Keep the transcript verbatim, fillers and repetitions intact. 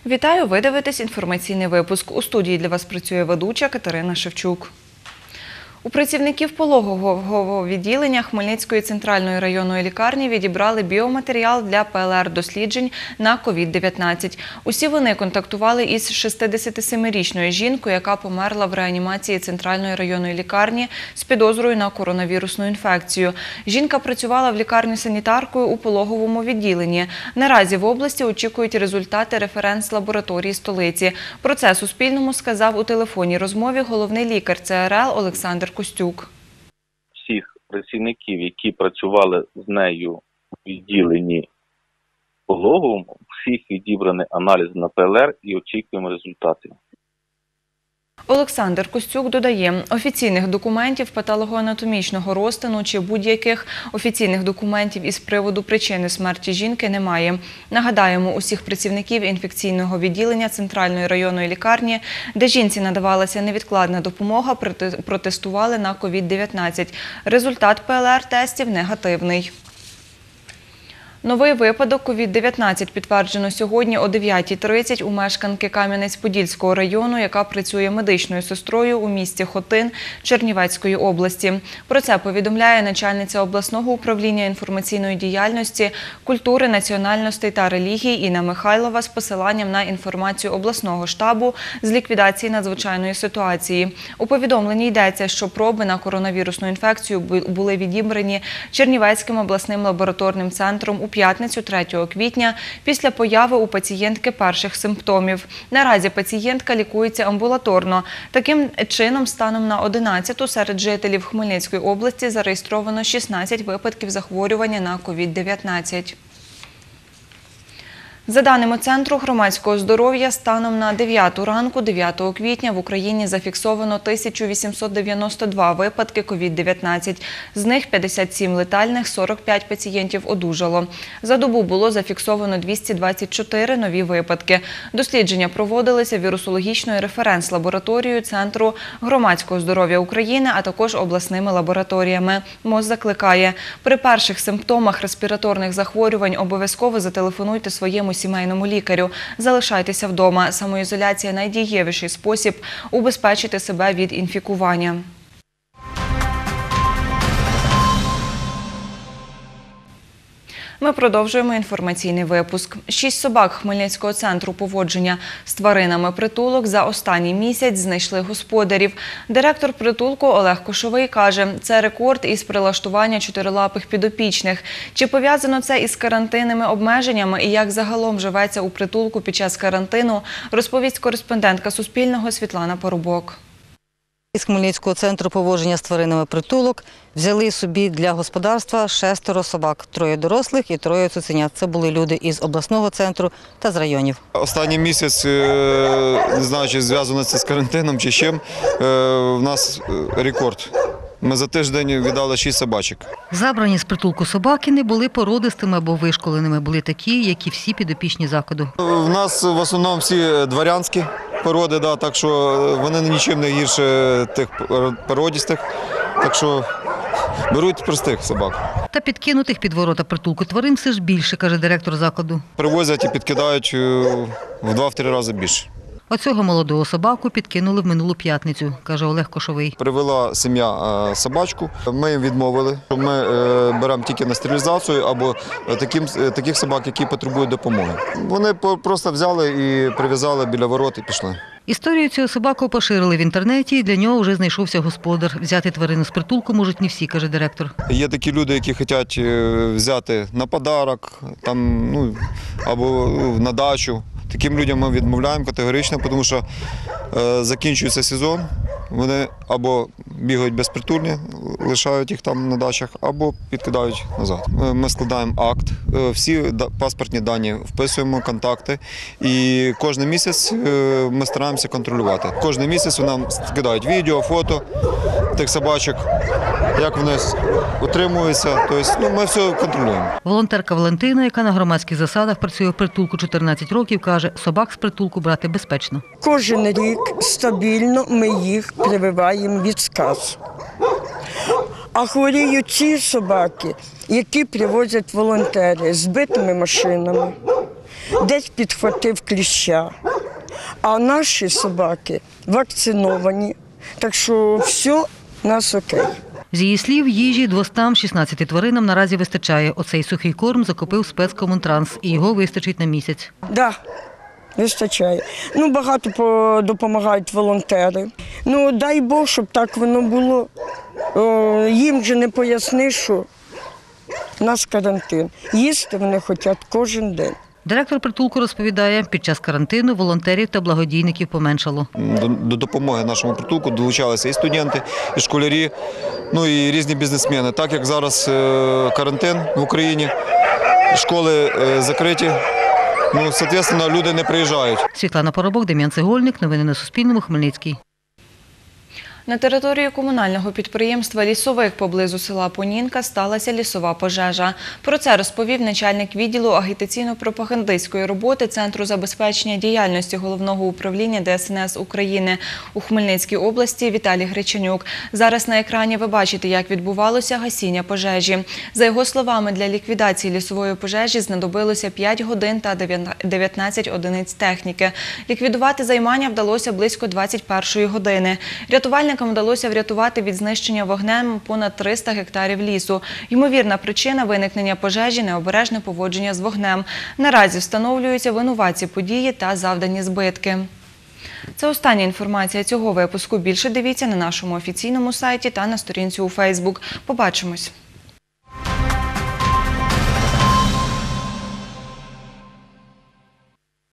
Вітаю! Ви дивитесь інформаційний випуск. У студії для вас працює ведуча Катерина Шевчук. У працівників пологового відділення Хмельницької центральної районної лікарні відібрали біоматеріал для Пе Ел Ер досліджень на ковід дев'ятнадцять. Усі вони контактували із шістдесятисемирічною жінкою, яка померла в реанімації центральної районної лікарні з підозрою на коронавірусну інфекцію. Жінка працювала в лікарні санітаркою у пологовому відділенні. Наразі в області очікують результати референс-лабораторії столиці. Про це Суспільному сказав у телефонній розмові головний лікар Це Ер Ел Олександр Костюк. Всіх працівників, які працювали з нею у відділенні пологовому, всіх відібрані аналізи на Пе Ел Ер і очікуємо результатів. Олександр Костюк додає, офіційних документів патологоанатомічного розтину чи будь-яких офіційних документів із приводу причини смерті жінки немає. Нагадаємо, усіх працівників інфекційного відділення Центральної районної лікарні, де жінці надавалася невідкладна допомога, протестували на ковід дев'ятнадцять. Результат Пе Ел Ер-тестів негативний. Новий випадок ковід дев'ятнадцять підтверджено сьогодні о дев'ятій тридцять у мешканки Кам'янець-Подільського району, яка працює медичною сестрою у місті Хотин Чернівецької області. Про це повідомляє начальниця обласного управління інформаційної діяльності, культури, національностей та релігій Інна Михайлова з посиланням на інформацію обласного штабу з ліквідації надзвичайної ситуації. У повідомленні йдеться, що проби на коронавірусну інфекцію були відібрані Чернівецьким обласним лабораторним центром у п'ятницю третього квітня після появи у пацієнтки перших симптомів. Наразі пацієнтка лікується амбулаторно. Таким чином, станом на одинадцяту серед жителів Хмельницької області зареєстровано шістнадцять випадків захворювання на ковід дев'ятнадцять. За даними Центру громадського здоров'я, станом на дев'яту ранку дев'ятого квітня в Україні зафіксовано тисячу вісімсот дев'яносто два випадки ковід дев'ятнадцять. З них п'ятдесят сім летальних, сорок п'ять пацієнтів одужало. За добу було зафіксовано двісті двадцять чотири нові випадки. Дослідження проводилися вірусологічною референс-лабораторією Центру громадського здоров'я України, а також обласними лабораторіями. МОЗ закликає, при перших симптомах респіраторних захворювань обов'язково зателефонуйте своєму сімейному лікарю. Залишайтеся вдома. Самоізоляція – найдієвіший спосіб убезпечити себе від інфікування. Ми продовжуємо інформаційний випуск. Шість собак Хмельницького центру поводження з тваринами «Притулок» за останній місяць знайшли господарів. Директор притулку Олег Кошовий каже, це рекорд із прилаштування чотирилапих підопічних. Чи пов'язано це із карантинними обмеженнями і як загалом живеться у притулку під час карантину, розповість кореспондентка Суспільного Світлана Парубок. Із Хмельницького центру поводження з тваринами «Притулок» взяли собі для господарства шестеро собак, троє дорослих і троє цуценят. Це були люди із обласного центру та з районів. Останній місяць, не знаю, чи зв'язано це з карантином, чи з чим, в нас рекорд. Ми за тиждень віддали шість собачок. Забрані з притулку собаки не були породистими або вишколеними, були такі, як і всі підопічні закладу. У нас в основному всі дворянські породи, да, так що вони нічим не гірше тих породистих, так що беруть простих собак. Та підкинутих під ворота притулку тварин все ж більше, каже директор закладу. Привозять і підкидають в два-три рази більше. Оцього молодого собаку підкинули в минулу п'ятницю, каже Олег Кошовий. Привела сім'я собачку, ми їм відмовили, що ми беремо тільки на стерилізацію або таким, таких собак, які потребують допомоги. Вони просто взяли і прив'язали біля ворот і пішли. Історію цього собаку поширили в інтернеті, і для нього вже знайшовся господар. Взяти тварину з притулку можуть не всі, каже директор. Є такі люди, які хочуть взяти на подарок там, ну, або на дачу. Таким людям ми відмовляємо категорично, тому що е, закінчується сезон, вони або бігають безпритульні, лишають їх там на дачах, або підкидають назад. Ми складаємо акт, всі паспортні дані вписуємо, контакти, і кожен місяць ми стараємося контролювати. Кожен місяць нам скидають відео, фото тих собачок, як вони утримуються, тобто ну, ми все контролюємо. Волонтерка Валентина, яка на громадських засадах працює в притулку чотирнадцять років, каже, собак з притулку брати безпечно. Кожен рік стабільно ми їх прививаємо від сказу. А хворіють ці собаки, які привозять волонтери з збитими машинами, десь підхватив кліща. А наші собаки вакциновані, так що все у нас окей. З її слів, їжі двістам шістнадцяти тваринам наразі вистачає. Оцей сухий корм закупив спецкомунтранс, і його вистачить на місяць. Так, да, вистачає. Ну, багато по- допомагають волонтери. Ну, дай Бог, щоб так воно було. О, їм же не поясниш, що у нас карантин. Їсти вони хочуть кожен день. Директор притулку розповідає, під час карантину волонтерів та благодійників поменшало. До, до допомоги нашому притулку долучалися і студенти, і школярі, ну і різні бізнесмени. Так як зараз е, карантин в Україні, школи е, закриті, ну, соответственно, люди не приїжджають. Світлана Поробок, Дем'ян Цегольник. Новини на Суспільному. Хмельницький. На території комунального підприємства «Лісовик» поблизу села Понінка сталася лісова пожежа. Про це розповів начальник відділу агітаційно-пропагандистської роботи Центру забезпечення діяльності Головного управління Де Ес Ен Ес України у Хмельницькій області Віталій Гречанюк. Зараз на екрані ви бачите, як відбувалося гасіння пожежі. За його словами, для ліквідації лісової пожежі знадобилося п'ять годин та дев'ятнадцять одиниць техніки. Ліквідувати займання вдалося близько двадцять першої години. Рятувальникам вдалося врятувати від знищення вогнем понад триста гектарів лісу. Ймовірна причина виникнення пожежі – необережне поводження з вогнем. Наразі встановлюються винуватці події та завдані збитки. Це остання інформація цього випуску. Більше дивіться на нашому офіційному сайті та на сторінці у Фейсбук. Побачимось!